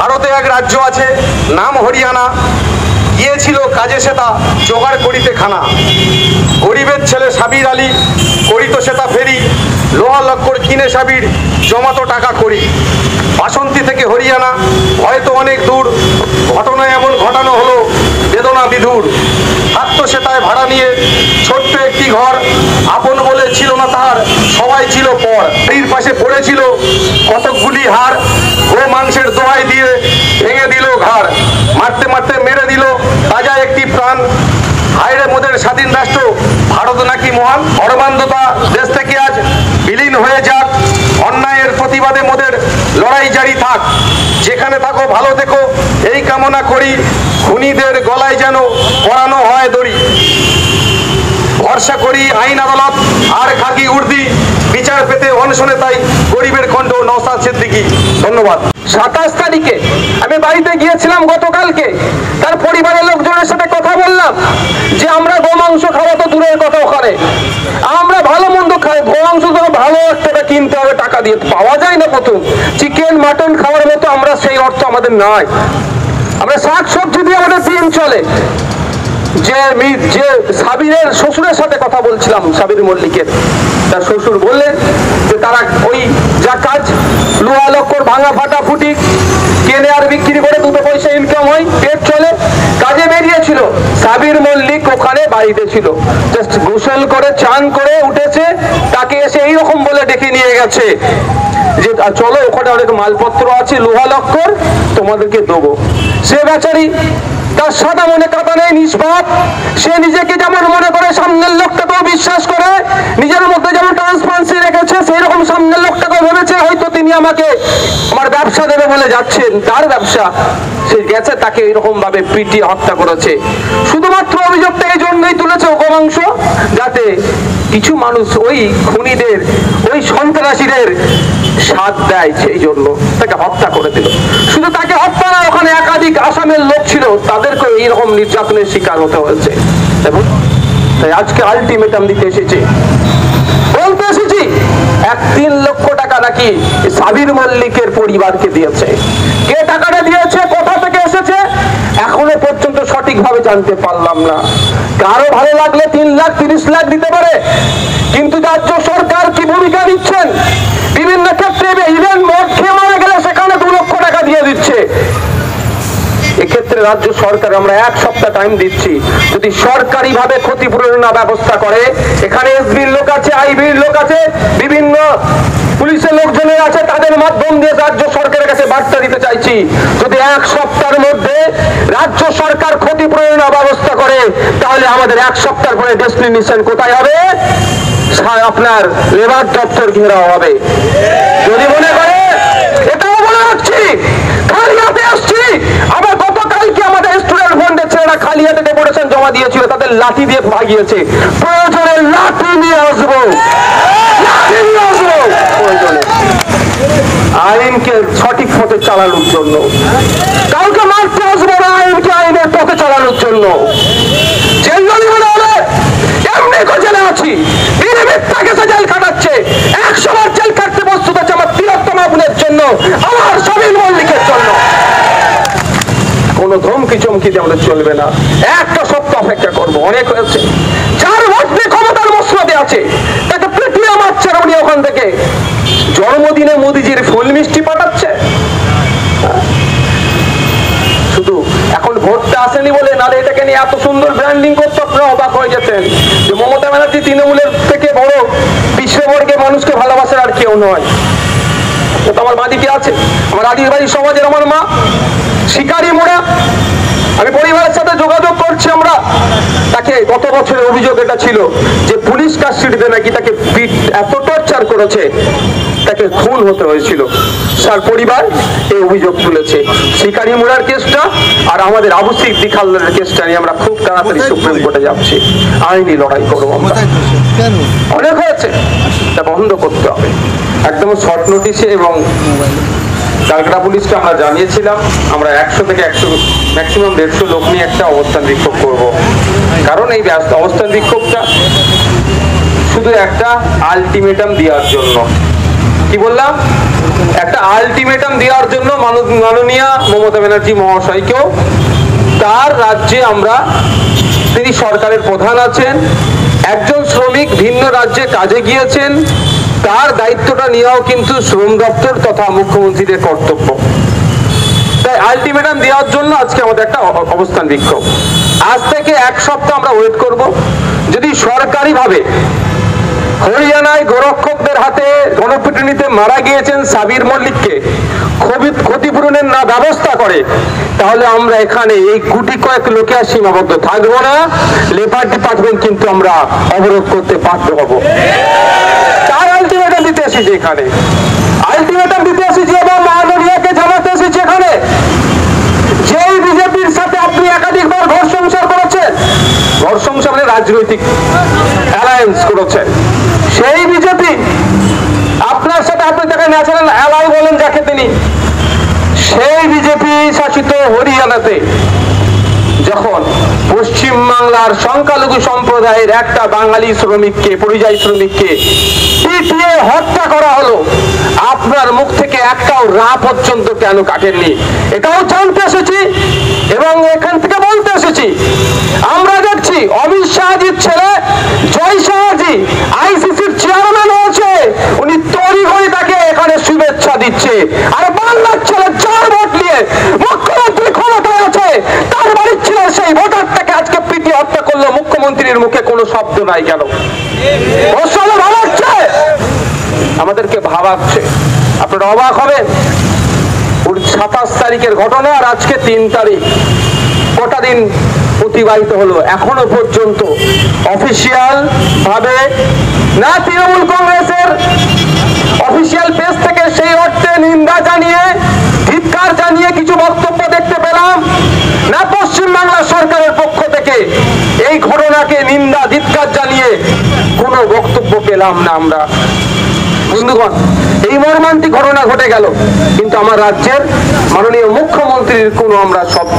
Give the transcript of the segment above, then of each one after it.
ভারতে এক রাজ্য আছে নাম হরিয়ানা, গিয়েছিল কাজে সেটা জোগাড় করিতে খানা। গরিবের ছেলে সাবির আলী করিত সেটা ফেরি, লোহা লক্কর কিনে সাবির জমাতো টাকা করি। বাসন্তী থেকে হরিয়ানা হয়তো অনেক দূর, ঘটনা এমন ঘটানো হলো বেদনা বিধুর। থাকতো সেটায় ভাড়া নিয়ে ছোট্ট একটি ঘর, আপন বলে ছিল না তার, সবাই ছিল পর। বাড়ির পাশে পড়েছিল কতকগুলি হাড়, ও মাংসের দোহাই দিয়ে ভেঙে দিল ঘাড়। মারতে মারতে মেরে দিল তাজা একটি প্রাণ। হায়রে মোদের স্বাধীন রাষ্ট্র ভারত নাকি মহান, অর্বান্ধতা দেশ থেকে আজ বিলীন হয়ে যাক। অন্যায়ের প্রতিবাদে মোদের লড়াই জারি থাক। যেখানে থাকো ভালো থেকো এই কামনা করি, খুনিদের গলায় যেন পরানো হয় দড়ি। ভরসা করি আইন আদালত আর খাকি উর্দি, বিচার পেতে অনশনে তাই গরিবের কণ্ঠ নওশাদ সিদ্দিকী। ধন্যবাদ। 27 তারিখে আমি বাড়িতে গিয়েছিলাম গতকালকে, তার পরিবারের লোকজনের সাথে কথা বললাম যে আমরা গোমাংস খাওয়া তো দূরের কথা, ওখানে আমরা ভালো মন্দ খাই, গোমাংস তো ভালো একটা কিনতে হবে, টাকা দিয়ে পাওয়া যায় না। প্রথম চিকেন মাটন খাওয়ার মতো আমরা সেই অর্থ আমাদের নাই। আমরা শাক সবজি দিয়ে আমাদের দিন চলে। যে সাবিরের শ্বশুরের সাথে কথা বলছিলাম, সাবির মল্লিকের, তার শ্বশুর বললেন যে তারা ওই যা কাজ লোহা লক্কর ভাঙা ফাটা ফুটি কেনে আর বিক্রি করে দুটো পয়সা ইনকাম হয়, পেট চলে, কাজে বেরিয়েছিল। সাবির মল্লিক ওখানে বাড়িতে ছিল, জাস্ট গোসল করে চান করে উঠেছে, তাকে এসে এইরকম বলে ডেকে নিয়ে গেছে যে চলো ওখানে অনেক মালপত্র আছে লোহা লক্কর তোমাদেরকে দেবো। সে বেচারি তার সাদা মনে কাটা নেই, নিষ্পাপ। সে নিজেকে যেমন মনে করে সামনের লোকটাকেও বিশ্বাস করে, নিজের মধ্যে যেমন ট্রান্সপারেন্সি রেখেছে সেই রকম সামনের লোকটাকেও ভেবেছে হয়তো তিনি আমাকে আমার ব্যবসা দেবে বলে যাচ্ছেন, তার ব্যবসা। সে গেছে, তাকে এরকম ভাবে পিটিয়ে হত্যা করেছে। শুধুমাত্র অভিযোগটা এই জন্যই তুলেছে গোমাংস, যাতে কিছু মানুষ ওই খুনিদের ওই সন্ত্রাসীদের সাথ দেয়, সেই জন্য তাকে হত্যা করে দিল। শুধু তাকে হত্যা না, ওখানে একাধিক আসামের লোক ছিল, তাদেরকে এইরকম নির্যাতনের শিকার হতে হয়েছে। এবং তাই আজকে আলটিমেটাম দিতে এসেছি, বলতে এসেছি 3 লক্ষ টাকা নাকি সাবির মল্লিকের পরিবারকে দিয়েছে। কে টাকাটা দিয়েছে, কোথা থেকে এসেছে এখনো পর্যন্ত সঠিকভাবে জানতে পারলাম না। কারো ভালো লাগলে 3 লাখ 30 লাখ দিতে পারে, কিন্তু রাজ্য সরকার কি ভূমিকা নিচ্ছেন? বিভিন্ন ক্ষেত্রে ইভেন মদ খেয়ে মারা গেলে সেখানে 2 লক্ষ টাকা দিয়ে দিচ্ছে। এক্ষেত্রে রাজ্য সরকার আমরা 1 সপ্তাহ টাইম দিচ্ছি, যদি সরকারি ভাবে ক্ষতিপূরণ না ব্যবস্থা করে, এখানে এসবির লোক আছে, আইবির লোক আছে, বিভিন্ন পুলিশের লোকজনের আছে, তাদের মাধ্যম দিয়ে রাজ্য সরকারের কাছে বার্তা দিতে চাইছি, যদি 1 সপ্তাহের মধ্যে রাজ্য সরকার ক্ষতিপূরণ না ব্যবস্থা করে, তাহলে আমাদের 1 সপ্তাহ পরে ডেস্টিনেশন কোথায় হবে? আপনার লেবার দপ্তর ঘেরাও হবে। যদি মনে করে, এটাও বলে রাখছি, খালি হাতে আসছি। আবার গতকালকে আমাদের স্টুডেন্ট ফন্ডের ছেলেরা খালি হাতে ডেপুটেশন জমা দিয়েছিল, তাদের লাঠি দিয়ে ভাগিয়েছে। প্রয়োজনে লাঠি নিয়ে আসবো, প্রয়োজনে আইনকে সঠিক পথে চালানোর জন্য। কাউকে মারতে আসবো না, আইনকে আইনের পথে চালানোর জন্য। জেল হবে, এমনি তো জেলে আছি, মিথ্যা কেসে জেল কাটাচ্ছে, 100 বার জেল কাটতে প্রস্তুত আছে আমার তিলোত্তমা বোনের জন্য, আমার সাবির মল্লিকের জন্য। কোনো ধমকি চমকি দিয়ে আমাদের চলবে না, 1 সপ্তাহ অপেক্ষা করবো, অনেক হয়েছে। যার মধ্যে ক্ষমতার মসনদে আছে তাকে পিটিয়ে মারছে, উনি ওখান থেকে জন্মদিনে মোদিজির ফুল মিষ্টি পাঠাচ্ছে। শুধু এখন ভোটটা আসেনি বলে, নাহলে এটাকে নিয়ে এত সুন্দর ব্র্যান্ডিং করতে আপনারা অবাক হয়ে যেতেন যে মমতা ব্যানার্জি তৃণমূলের থেকে বড় বিশ্ববর্গে মানুষকে ভালোবাসার আর কেউ নয়। তো আমার বাড়িতে আছে, আমার আদিবাসী সমাজের আমার মা শিকারি মোড়া। আমি পরিবারের সাথে যোগাযোগ করছি, আমরা তাকে গত বছরের অভিযোগ এটা ছিল যে পুলিশ কাস্টডিতে নাকি তাকে এত টর্চার করেছে, তাকে খুন হতে হয়েছিল। তার পরিবার এই অভিযোগ তুলেছে। শিকারি মোড়ার কেসটা আর আমাদের আবু সিদ্দিক হালদারের কেসটা নিয়ে আমরা খুব তাড়াতাড়ি সুপ্রিম কোর্টে যাচ্ছি, আইনি লড়াই করবো আমরা। অনেক হয়েছে, তা বন্ধ করতে হবে একদম শর্ট নোটিশে। এবং ক্যালকাটা পুলিশকে আমরা জানিয়েছিলাম আমরা 100 থেকে 100 ম্যাক্সিমাম 150 লোক নিয়ে একটা অবস্থান বিক্ষোভ করব। কারণ এই অবস্থান বিক্ষোভটা শুধু একটা আলটিমেটাম দেওয়ার জন্য। কি বললাম? একটা আলটিমেটাম দেওয়ার জন্য মাননীয় মমতা ব্যানার্জি মহাশয়কেও, তার রাজ্যে আমরা, তিনি সরকারের প্রধান আছেন, একজন শ্রমিক ভিন্ন রাজ্যে কাজে গিয়েছেন, তার দায়িত্বটা নেওয়াও কিন্তু শ্রম দপ্তর তথা মুখ্যমন্ত্রীদের কর্তব্য। তাই আলটিমেটাম দেওয়ার জন্য আজকে আমাদের একটা অবস্থান বিক্ষোভ। আজ থেকে এক সপ্তাহ আমরা ওয়েট করব, যদি সরকারিভাবে হরিয়ানায় গোরক্ষকদের হাতে গণপিটুনিতে মারা গিয়েছেন সাবির মল্লিককে ক্ষতিপূরণের না ব্যবস্থা করে, তাহলে আমরা এখানে এই গুটি কয়েক লোকে আর সীমাবদ্ধ থাকবো না, লেবার ডিপার্টমেন্ট কিন্তু আমরা অবরোধ করতে বাধ্য হব। তার আলটিমেটাম দিতে এসেছি এখানে, আলটিমেটাম দিতে এসেছি এবং মাননীয়কে জানাতে এসেছি এখানে, যেই বিজেপির সাথে আপনি একাধিকবার ঘর সংসার করেছেন, ঘর সংসার মানে রাজনৈতিক অ্যালায়েন্স করেছেন, সেই বিজেপি আপনার সাথে, আপনি তাকে ন্যাচারাল অ্যালাই বলেন যাকে তিনি, সেই বিজেপি শাসিত হরিয়ানাতে যখন পশ্চিমবাংলার সংখ্যালঘু সম্প্রদায়ের একটা বাঙালি শ্রমিককে, পরিযায়ী শ্রমিককে পিটিয়ে হত্যা করা হলো, আপনার মুখ থেকে একটাও রা পর্যন্ত কেন কাটেননি, এটাও জানতে এসেছি এবং এখান থেকে বলতে এসেছি। আমরা দেখছি অমিত শাহজির ছেলে জয় শাহজি আইসিসির চেয়ারম্যান হয়েছে, উনি তৈরি করে তাকে এখানে শুভেচ্ছা দিচ্ছে, আর বাংলার ছেলে 4 ভোট নিয়ে মুখ্যমন্ত্রী ক্ষমতায় আছে, তার বাড়ির ছেলে সেই ভোটারটাকে আজকে পিটিয়ে হত্যা করলো, মুখ্যমন্ত্রীর মুখে কোনো শব্দ নাই কেন? ভাবাচ্ছে, আমাদেরকে ভাবাচ্ছে। আপনারা অবাক হবেন, 27 তারিখের ঘটনা আর আজকে 3 তারিখ, কটা দিন অতিবাহিত হলো, এখনো পর্যন্ত অফিসিয়াল ভাবে না তৃণমূল কংগ্রেসের অফিসিয়াল পেজ থেকে সেই অর্থে নিন্দা জানিয়ে, ধিক্কার জানিয়ে কিছু বক্তব্য দেখতে পেলাম, না পশ্চিমবাংলা সরকারের পক্ষ থেকে এই ঘটনাকে নিন্দা ধিক্কার জানিয়ে কোনো বক্তব্য পেলাম না আমরা। বন্ধুগণ, এই মর্মান্তিক ঘটনা ঘটে গেল, কিন্তু আমার রাজ্যের মাননীয় মুখ্যমন্ত্রীর কোনো আমরা শব্দ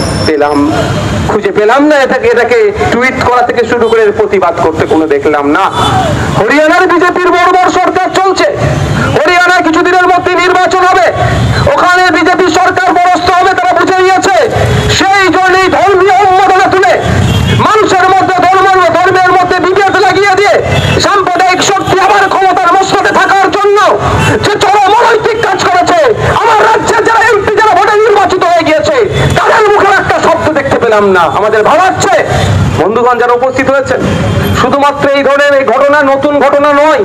খুঁজে পেলাম না, এটাকে টুইট করা থেকে শুরু করে প্রতিবাদ করতে কোনো দেখলাম না। হরিয়ানার বিজেপির বড় সরকার চলছে, হরিয়ানার কিছুদিনের মধ্যে নির্বাচন হবে, ওখানে বিজেপি সরকার পরাস্ত হবে, তারা বুঝে নিয়েছে। সেই জন্যই ধর্মীয় উন্মাদনা তুলে মানুষের মধ্যে ধর্মের মধ্যে বিভেদ লাগিয়ে দিয়ে সাম্প্রদায়িক শক্তি আবার ক্ষমতার মসনদে থাকার জন্য যে চরম অনৈতিক কাজ করেছে, আমার রাজ্যের যারা এমপি, যারা ভোটে নির্বাচিত হয়ে গিয়েছে, তাদের মুখে একটা শব্দ দেখতে পেলাম না। আমাদের ভাবাচ্ছে বন্ধুগণ যারা উপস্থিত হয়েছেন, শুধুমাত্র এই ধরনের এই ঘটনা নতুন ঘটনা নয়,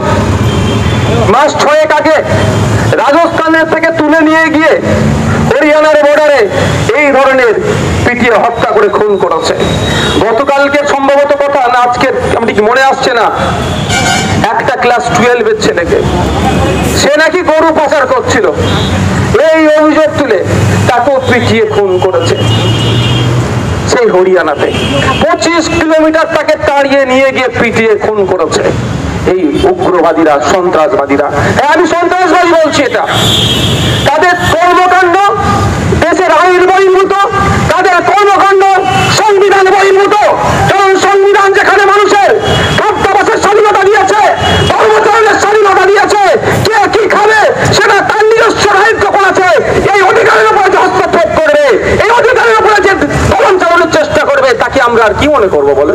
মাস 6 আগে রাজস্থানের থেকে তুলে নিয়ে গিয়ে হরিয়ানার বর্ডারে এই ধরনের পিটিয়ে হত্যা করে খুন করেছে। গতকালকে সম্ভবত কথা না, আজকে আমি কি মনে আসছে না, একটা ক্লাস 12-এর ছেলেকে, সে নাকি গরু পাচার করছিল, এই অভিযোগ তুলে তাকেও পিটিয়ে খুন করেছে সেই হরিয়ানাতে। 25 কিলোমিটার তাকে তাড়িয়ে নিয়ে গিয়ে পিটিয়ে খুন করেছে এই উগ্রবাদীরা, সন্ত্রাসবাদীরা। আমি সন্ত্রাসবাদী বলছি, এটা তাদের কর্মকাণ্ড দেশের আইন বহির্ভূত, তাদের কর্মকাণ্ড সংবিধান বহির্ভূত। কারণ সংবিধান যেখানে মানুষের খাদ্যাভ্যাসের স্বাধীনতা দিয়েছে, ধর্মচরণের স্বাধীনতা দিয়েছে, কে কি খাবে সেটা তার নিজস্ব দায়িত্ব করেছে। এই অধিকারের উপরে যে হস্তক্ষেপ করবে, এই অধিকারের উপরে যে দমন চালানোর চেষ্টা করবে, তাকে আমরা আর কি মনে করবো বলেন?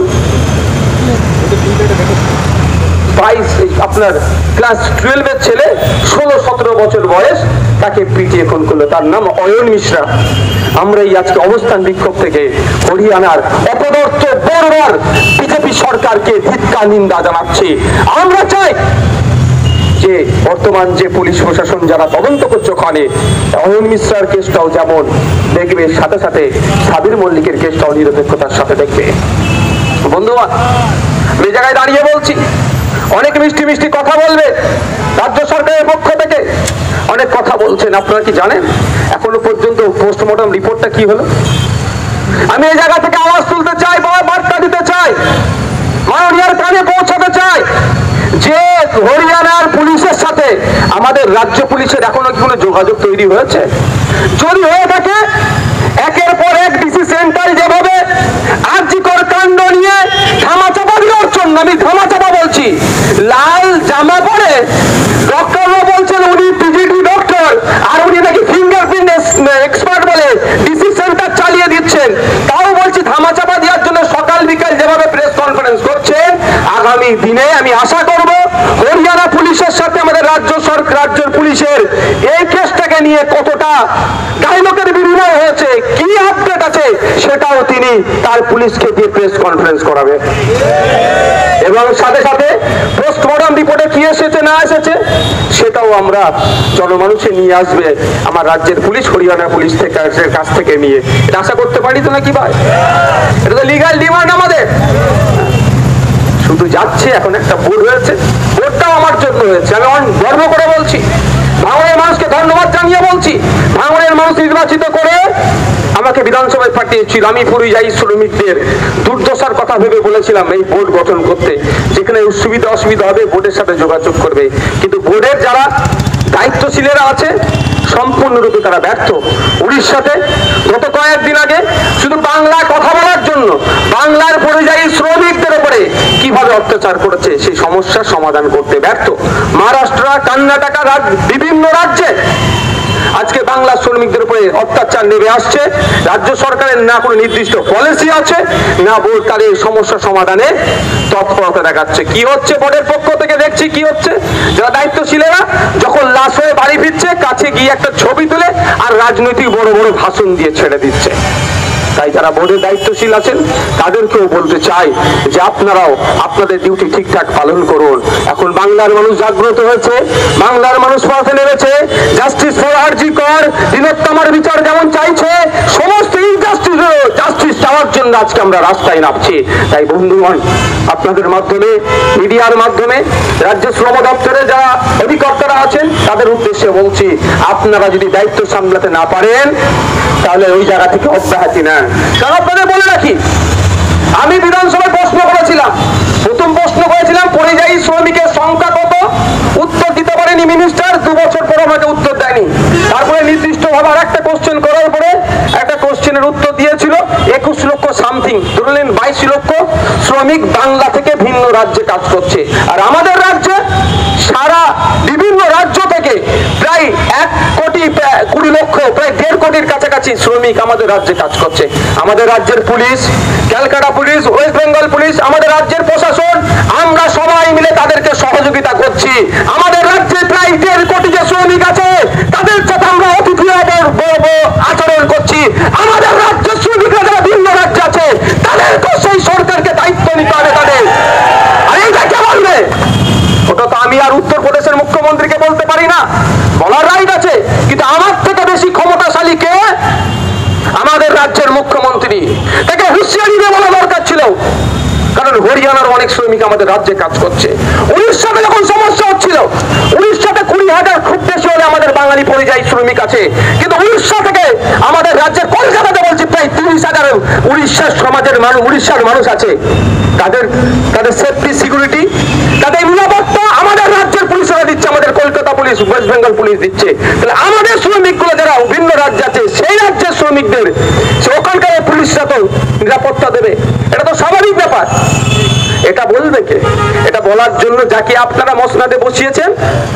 আপনার ক্লাস 12-এর ছেলে, 16-17 বছর বয়স, তাকে পিটিয়ে খুন করলো, তার নাম অয়ন মিশ্রা। আমরা এই আজকে অবস্থান বিক্ষোভ থেকে হরিয়ানার অপদার্থ বর্বর বিজেপি সরকারকে ধিক্কার নিন্দা জানাচ্ছি। আমরা চাই যে বর্তমান যে পুলিশ প্রশাসন যারা তদন্ত করছে, ওখানে অয়ন মিশ্রার কেসটাও যেমন দেখবে, সাথে সাথে সাবির মল্লিকের কেসটাও নিরপেক্ষতার সাথে দেখবে। বন্ধুগণ, এই জায়গায় দাঁড়িয়ে বলছি, অনেক মিষ্টি মিষ্টি কথা বলবে রাজ্য সরকারের পক্ষ থেকে, অনেক কথা বলছেন। আপনারা কি জানেন এখনো পর্যন্ত পোস্টমর্টম রিপোর্টটা কি হলো? আমি এই জায়গা থেকে আওয়াজ তুলতে চাই, বার্তা দিতে চাই, মাননীয়ার কানে পৌঁছাতে চাই যে হরিয়ানার পুলিশের সাথে আমাদের রাজ্য পুলিশের এখনো কি কোনো যোগাযোগ তৈরি হয়েছে? যদি হয়ে থাকে, একের পর এক ডিসি সেন্টার যেভাবে আরজিকর কাণ্ড নিয়ে ধামাচাপা দেওয়ার জন্য, আমি ধামাচাপা বলছি, লাল জামা পরে ডক্টররা বলছেন উনি পিজিটি ডক্টর, পর আর উনি নাকি ফিঙ্গারপ্রিন্ট এক্সপার্ট বলে ডিসি সেন্টার চালিয়ে দিচ্ছেন। তাও বলছি ধামাচাপা দেওয়ার জন্য সকাল বিকাল যেভাবে প্রেস কনফারেন্স করছেন, আগামী দিনে আমি আশা করব হরিয়ানা পুলিশের সাথে আমাদের রাজ্যের পুলিশের এই কেসটাকে নিয়ে কতটা ডায়লগের বিনিময় হয়েছে, কি আপডেট আছে, সেটাও তিনি তার পুলিশকে দিয়ে প্রেস কনফারেন্স করাবে। এবং সাথে সাথে পোস্টমর্টম রিপোর্টে কি এসেছে না এসেছে সেটাও আমরা জনমানুষে নিয়ে আসবে আমার রাজ্যের পুলিশ, হরিয়ানা পুলিশ কাছ থেকে নিয়ে। এটা আশা করতে পারি তো নাকি ভাই? এটা তো লিগাল ডিমান্ড আমাদের। শুধু যাচ্ছে, এখন একটা বোর্ড হয়েছে, বোর্ডটাও আমার জন্য হয়েছে, আমি গর্ব করে বলছি। ভাঙড়ের মানুষকে ধন্যবাদ জানিয়ে বলছি, ভাঙড়ের মানুষ নির্বাচিত করে আমাকে বিধানসভায় পাঠিয়েছিল। আমি পরিযায়ী শ্রমিকদের দুর্দশার কথা ভেবে বলেছিলাম এই বোর্ড গঠন করতে, যেখানে সুবিধা অসুবিধা হবে বোর্ডের সাথে যোগাযোগ করবে। কিন্তু বোর্ডের যারা দায়িত্বশীলেরা আছে সম্পূর্ণরূপে তারা ব্যর্থ। উড়িষ্যাতে গত কয়েকদিন আগে শুধু বাংলায় কথা বলার জন্য বাংলার পরিযায়ী শ্রমিকদের উপরে কিভাবে অত্যাচার করেছে সেই সমস্যার সমাধান করতে ব্যর্থ। মহারাষ্ট্র, কর্ণাটক, বিভিন্ন রাজ্যে আজকে বাংলা শ্রমিকদের উপরে অত্যাচার নেমে আসছে। রাজ্য সরকারের না কোনো নির্দিষ্ট পলিসি আছে, না বোর্ড তার এই সমস্যা সমাধানে তৎপরতা দেখাচ্ছে। কি হচ্ছে বোর্ডের পক্ষ থেকে দেখছি কি হচ্ছে, যারা দায়িত্বশীলেরা যখন লাশ হয়ে বাড়ি ফিরছে কাছে গিয়ে একটা ছবি তুলে আর রাজনৈতিক বড় বড় ভাষণ দিয়ে ছেড়ে দিচ্ছে। তাই যারা বোর্ডের দায়িত্বশীল আছেন তাদেরকেও বলতে চাই যে আপনারাও আপনাদের ডিউটি ঠিকঠাক পালন করুন। এখন বাংলার মানুষ জাগ্রত হয়েছে, বাংলার মানুষ পথে নেমেছে। জাস্টিস ফর আরজি কর, দিনোত্তমার বিচার যেমন চাইছে, সমস্ত জাস্টিস চাওয়ার জন্য আজকে আমরা রাস্তায় নামছি। তাই বন্ধুগণ, আপনাদের মাধ্যমে, মিডিয়ার মাধ্যমে রাজ্য শ্রম দপ্তরে যারা অধিকর্তারা আছেন তাদের উদ্দেশ্যে বলছি, আপনারা যদি দায়িত্ব সামলাতে না পারেন তাহলে ওই জায়গা থেকে অব্যাহতি নেন। কারণ আপনাদের বলে রাখি, আমি বিধানসভায় প্রশ্ন করেছিলাম, প্রথম প্রশ্ন করেছিলাম পরিযায়ী শ্রমিকের সংখ্যা কত, উত্তর দিতে পারেনি মিনিস্টার, 2 বছর পর আমাকে উত্তর দেয়নি। তারপরে নির্দিষ্ট ভাবে আর একটা কোশ্চেন করার পরে একটা কোশ্চেনের উত্তর দিয়েছিল 21 লক্ষ সামথিং, ধরলেন 22 লক্ষ শ্রমিক বাংলা থেকে ভিন্ন রাজ্যে কাজ করছে। আর আমাদের রাজ্যে সারা বিভিন্ন রাজ্য থেকে প্রায় 1,20 লক্ষ, প্রায় 1.5 কোটির কাছাকাছি শ্রমিক আমাদের রাজ্যে কাজ করছে। আমাদের রাজ্যের police, Calcutta police, West Bengal police, আমাদের রাজ্যের প্রশাসন, আমরা সবাই মিলে তাদেরকে সহযোগিতা করছি। আমাদের রাজ্যে প্রায় 1.5 কোটি যে শ্রমিক আছে তাদের সাথে আমরা অতিথি আচরণ করছি। আমাদের রাজ্যের শ্রমিকরা যারা ভিন্ন রাজ্যে আছে তাদেরকে সেই সরকারকে দায়িত্ব নিতে হবে তাদের। আর এইটা কে বলবে? ওটা তো আমি আর উত্তরপ্রদেশের মুখ্যমন্ত্রীকে বলতে পারি না, বলার রাইট আছে, কিন্তু আমার থেকে বেশি ক্ষমতাশালী কে? আমাদের রাজ্যের মুখ্যমন্ত্রী। তাকে হুঁশিয়ারি দিয়ে বলা দরকার ছিল, কারণ হরিয়ানার অনেক শ্রমিক আমাদের রাজ্যে কাজ করছে। উড়িষ্যাতে যখন সমস্যা হচ্ছিল, উড়িষ্যাতে 20,000 খুব বেশি হলে আমাদের বাঙালি পরিযায়ী শ্রমিক আছে, কিন্তু উড়িষ্যা থেকে আমাদের রাজ্যের কলকাতাতে বলছি প্রায় 30,000 উড়িষ্যার সমাজের মানুষ, উড়িষ্যার মানুষ আছে। তাদের সেফটি, সিকিউরিটি, তাদের নিরাপত্তা আমাদের রাজ্যের পুলিশরা দিচ্ছে, আমাদের Kolkata police, West Bengal police দিচ্ছে। তাহলে আমাদের শ্রমিকগুলো যারা ভিন্ন রাজ্যে আছে সেই রাজ্যের শ্রমিকদের ওখানকার পুলিশরা তো নিরাপত্তা দেবে, এটা তো স্বাভাবিক ব্যাপার। এটা বলবে কে? এটা বলার জন্য যাকে আপনারা মসনাদে বসিয়েছেন,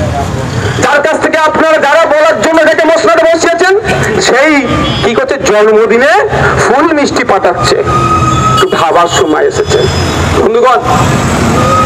যার কাছ থেকে আপনারা যারা বলার জন্য যাকে মসনাদে বসিয়েছেন, সেই কি করছে? জন্মদিনে ফুল মিষ্টি পাঠাচ্ছে। একটু ভাবার সময় এসেছে বন্ধুগণ।